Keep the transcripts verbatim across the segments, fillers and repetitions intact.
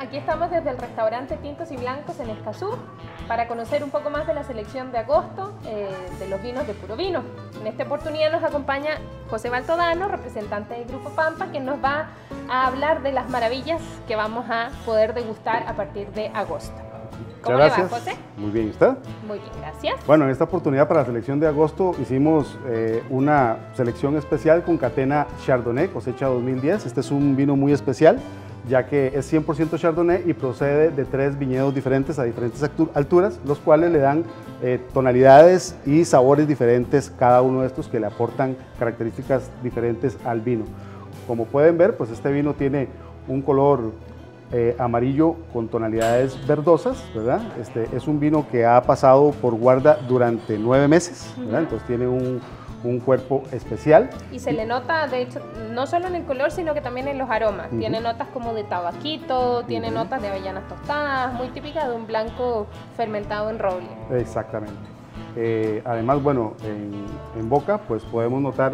Aquí estamos desde el restaurante Tintos y Blancos en Escazú para conocer un poco más de la selección de agosto eh, de los vinos de Puro Vino. En esta oportunidad nos acompaña José Baltodano, representante del Grupo Pampa, quien nos va a hablar de las maravillas que vamos a poder degustar a partir de agosto. ¿Cómo Muchas le va, gracias. José? Muy bien, ¿y usted? Muy bien, gracias. Bueno, en esta oportunidad para la selección de agosto hicimos eh, una selección especial con Catena Chardonnay, cosecha dos mil diez. Este es un vino muy especial, ya que es cien por ciento Chardonnay y procede de tres viñedos diferentes a diferentes alturas, los cuales le dan eh, tonalidades y sabores diferentes, cada uno de estos que le aportan características diferentes al vino. Como pueden ver, pues este vino tiene un color Eh, amarillo con tonalidades verdosas, ¿verdad? Este, es un vino que ha pasado por guarda durante nueve meses, ¿verdad? Entonces tiene un, un cuerpo especial. Y se le nota, de hecho, no solo en el color, sino que también en los aromas. Uh-huh. Tiene notas como de tabaquito, tiene uh-huh. notas de avellanas tostadas, muy típica de un blanco fermentado en roble. Exactamente. Eh, además, bueno, en, en boca, pues podemos notar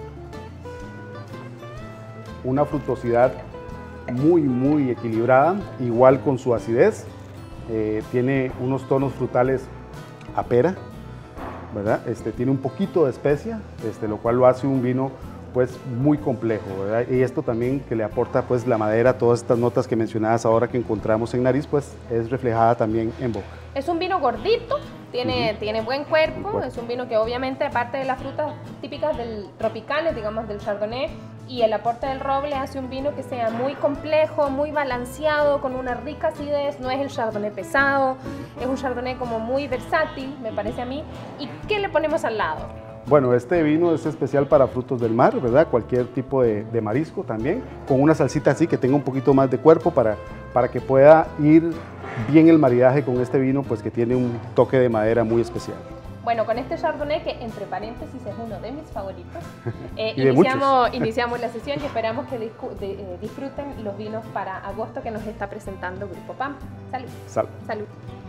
una frutosidad muy muy equilibrada, igual con su acidez, eh, tiene unos tonos frutales a pera, ¿verdad? Este, tiene un poquito de especia, este, lo cual lo hace un vino pues muy complejo, ¿verdad? Y esto también que le aporta pues la madera, todas estas notas que mencionabas ahora que encontramos en nariz, pues es reflejada también en boca. Es un vino gordito, tiene, uh-huh. tiene buen cuerpo, cuerpo, es un vino que obviamente aparte de las frutas típicas del tropicales, digamos del Chardonnay, y el aporte del roble hace un vino que sea muy complejo, muy balanceado, con una rica acidez. No es el Chardonnay pesado, es un Chardonnay como muy versátil, me parece a mí. ¿Y qué le ponemos al lado? Bueno, este vino es especial para frutos del mar, ¿verdad? Cualquier tipo de, de marisco también, con una salsita así que tenga un poquito más de cuerpo para, para que pueda ir bien el maridaje con este vino, pues que tiene un toque de madera muy especial. Bueno, con este Chardonnay, que entre paréntesis es uno de mis favoritos, eh, iniciamos, iniciamos la sesión y esperamos que discu de, eh, disfruten los vinos para agosto que nos está presentando Grupo Pampa. Salud. Salud. Salud.